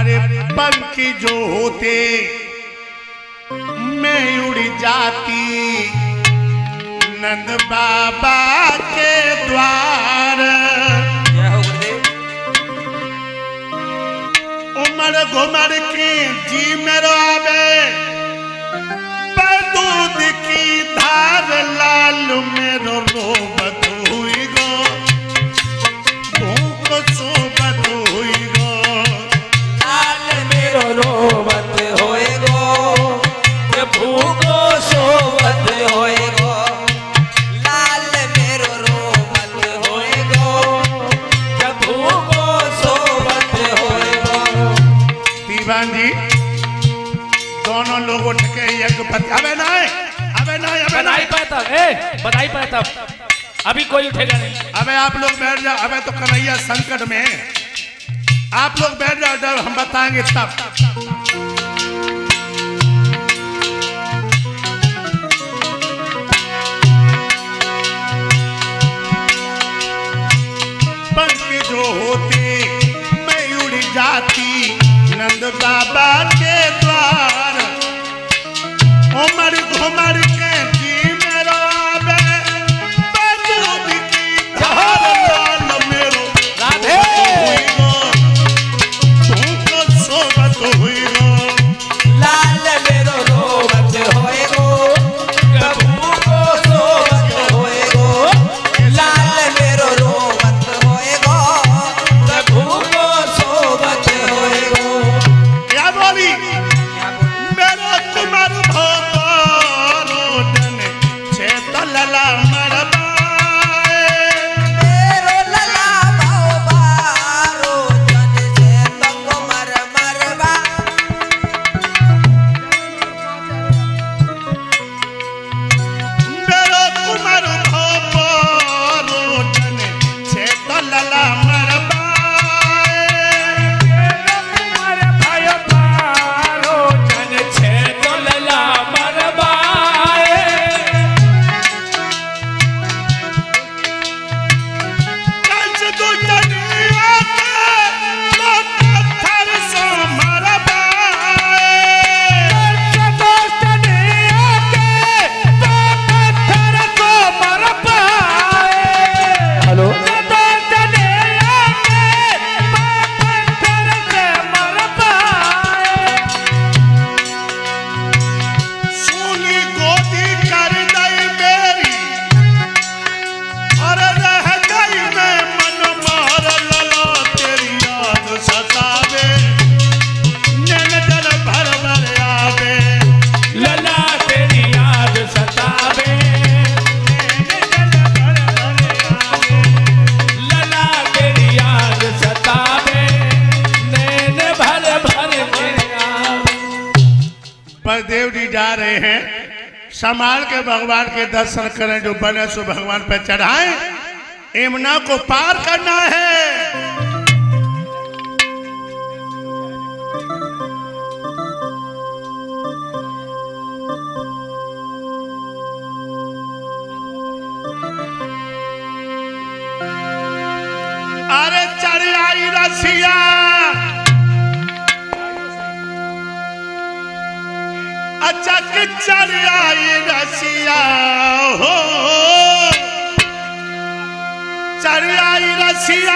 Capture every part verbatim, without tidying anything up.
अरे पंखी जो होते मैं उड़ जाती नंद बाबा के द्वार। उमर घुमर की जी मेरो आवे दूध की धार लाल मेरो रोबत हुई गो भूख सोबत हुई गो लाल मेरो रोबत होए गो भूखो सोबत होए गो लाल मेरो रोबत होए गो भूखो सोबत होए गो। दीवान जी दोनों लोग उठ के यज्ञ पति अबे नहीं अबे नहीं अबे नहीं पाता ए बताई पाता अभी कोई उठेगा नहीं। अबे आप लोग बैठ जाओ। अबे तो कन्हैया संकट में आप लोग बैठ जाओ जब हम बताएंगे तब। पंख जो होते मैं उड़ जाती नंद बाबा के द्वार। उमर घुमर के जी मेरो आवे दूध की धार लाल मेरो राधे हुई गो भूख सोबत हुई गो लाल मेरो रोबत होए गो भूखो सोबत होए गो लाल मेरो रोबत होए गो भूखो सोबत होए गो। क्या बोली मेरा कुमार भोपालो जन छेत लला मरबाए मेरो लला भोपालो जन छेत कुमार मरबा मेरा कुमार भोपालो जन छेत लला मरबाए तुम्हारे भाई पारो जन छे तो लला मरबाए कंच दुनिया के लोग पत्थर से मरबाए दोस्त ने आके पत्थर को मर पाए। हेलो दोस्त ने आके पत्थर से मर पाए। सोनी गोदी कर दई मेरी और रह गई मैं मन मार लला तेरी याद सतावे नैन जल भर भर आवे लला तेरी याद सतावे लला तेरी याद सतावे नैन भर भर मेरे आवे। बलदेव जी जा रहे हैं संभाल के भगवान के दर्शन करें जो बने सो भगवान पे चढ़ाएं। यमुना को पार करना है। अरे चढ़ आई रसिया अच्छा कि चढ़ आई रसिया हो चढ़ आई रसिया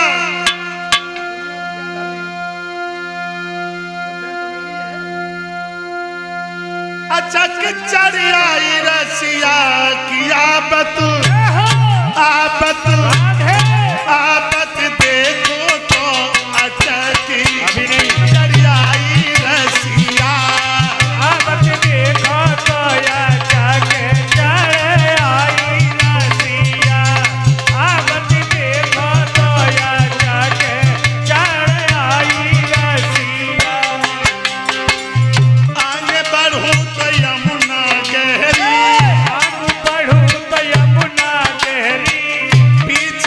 अच्छा कि चढ़ आई रसिया की आबत आबत आबत देखो तो अच्छा की चढ़ आई रसिया आबत देखो तो या जाके चढ़ आई रसिया। आबत देखो तो या जाके चढ़ आई रसिया। आगे बढ़ो तो यमुना गहरी आगू बढ़ूं तो यमुना गहरी। पीछे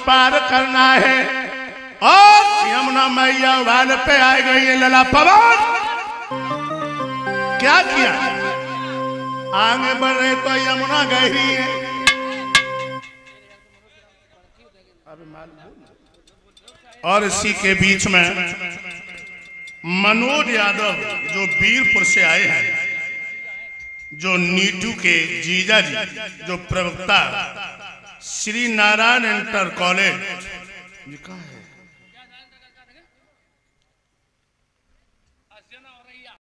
पार करना है और यमुना मैया वाल पे आ गई है लला पवन। क्या किया? आगे बढ़ रहे तो यमुना गहरी है। और इसी के बीच में मनोज यादव जो वीरपुर से आए हैं, जो नीटू के जीजा जी, जो प्रवक्ता श्री नारायण इंटर कॉलेज,